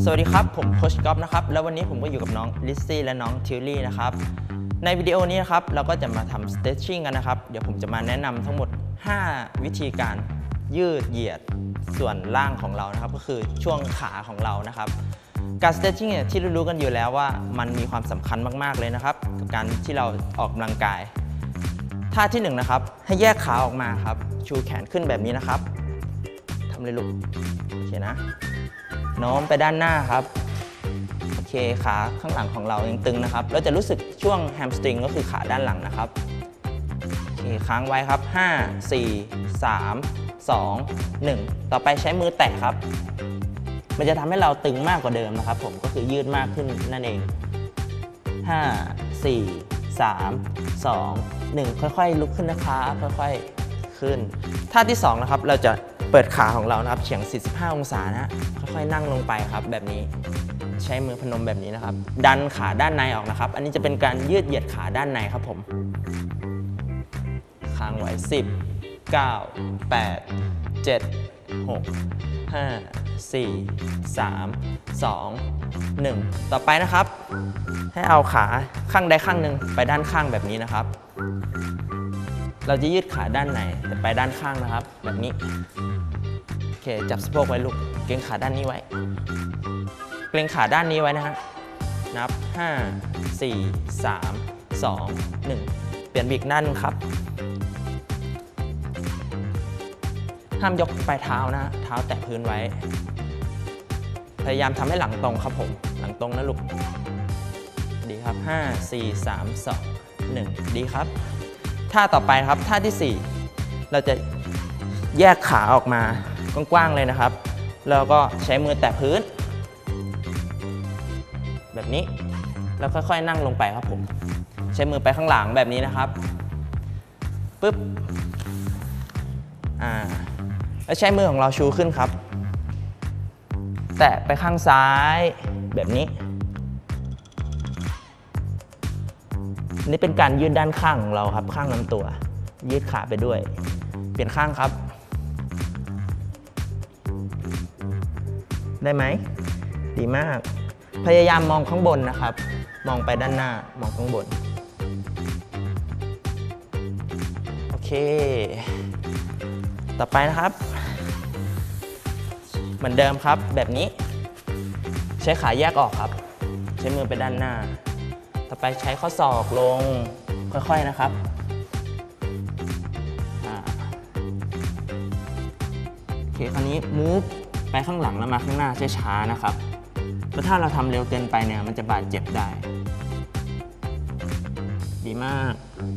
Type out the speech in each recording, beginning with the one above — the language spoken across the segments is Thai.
สวัสดีครับผมโค้ชก๊อฟนะครับแล้ววันนี้ผมก็อยู่กับน้องลิซซี่และน้องทิวลี่นะครับในวิดีโอนี้นะครับเราก็จะมาทำ stretching กันนะครับเดี๋ยวผมจะมาแนะนำทั้งหมด5วิธีการยืดเหยียดส่วนล่างของเรานะครับก็คือช่วงขาของเรานะครับการ stretching เนี่ยที่รู้กันอยู่แล้วว่ามันมีความสำคัญมากๆเลยนะครับกับการที่เราออกกำลังกายท่าที่1นะครับให้แยกขาออกมาครับชูแขนขึ้นแบบนี้นะครับทำเลยลูกโอเคนะโน้มไปด้านหน้าครับโอเคขาข้างหลังของเรายังตึงนะครับเราจะรู้สึกช่วงแฮมสตริงก็คือขาด้านหลังนะครับโอเคค้างไว้ครับ5 4 3 2 1ต่อไปใช้มือแตะครับมันจะทำให้เราตึงมากกว่าเดิมนะครับผมก็คือยืดมากขึ้นนั่นเอง5 4 3 2 1ค่อยๆลุกขึ้นนะครับค่อยๆขึ้นท่าที่2นะครับเราจะเปิดขาของเรานะครับเฉียง45องศานะค่อยๆนั่งลงไปครับแบบนี้ใช้มือพนมแบบนี้นะครับดันขาด้านในออกนะครับอันนี้จะเป็นการยืดเหยียดขาด้านในครับผมค้างไว้10 9 8 7 6 5 4 3 2 1ต่อไปนะครับให้เอาขาข้างใดข้างหนึ่งไปด้านข้างแบบนี้นะครับเราจะยืดขาด้านในแต่ไปด้านข้างนะครับแบบนี้โอเคจับสะโพกไว้ลูกเกร็งขาด้านนี้ไว้เกร็งขาด้านนี้ไว้นะฮะนับ5 4 3 2 1เปลี่ยนบีกด้านครับห้ามยกปลายเท้านะเท้าแตะพื้นไว้พยายามทำให้หลังตรงครับผมหลังตรงนะลูกดีครับ5 4 3 2 1ดีครับท่าต่อไปครับท่าที่4เราจะแยกขาออกมากว้างๆเลยนะครับแล้วก็ใช้มือแตะพื้นแบบนี้แล้วค่อยๆนั่งลงไปครับผมใช้มือไปข้างหลังแบบนี้นะครับปึ๊บแล้วใช้มือของเราชูขึ้นครับแตะไปข้างซ้ายแบบนี้นี่เป็นการยืดด้านข้างของเราครับข้างลำตัวยืดขาไปด้วยเปลี่ยนข้างครับได้ไหมดีมากพยายามมองข้างบนนะครับมองไปด้านหน้ามองข้างบนโอเคต่อไปนะครับเหมือนเดิมครับแบบนี้ใช้ขาแยกออกครับใช้มือไปด้านหน้าต่อไปใช้ข้อศอกลงค่อยๆนะครับโอเคคราวนี้มูฟไปข้างหลังแล้วมาข้างหน้าช้าๆนะครับเพราะถ้าเราทำเร็วเกินไปเนี่ยมันจะบาดเจ็บได้ดีมาก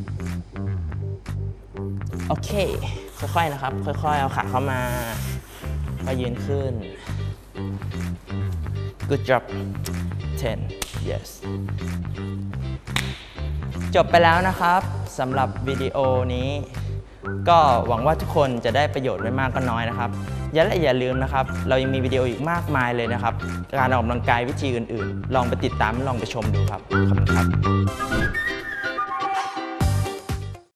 โอเคค่อยๆนะครับค่อยๆเอาขาเข้ามายืนขึ้น good job 10 yes จบไปแล้วนะครับสำหรับวิดีโอนี้ก็หวังว่าทุกคนจะได้ประโยชน์ไม่มากก็น้อยนะครับอย่าลืมนะครับเรายังมีวิดีโออีกมากมายเลยนะครับการออกกำลังกายวิธีอื่นๆลองไปติดตามลองไปชมดูครับขอบคุณครับ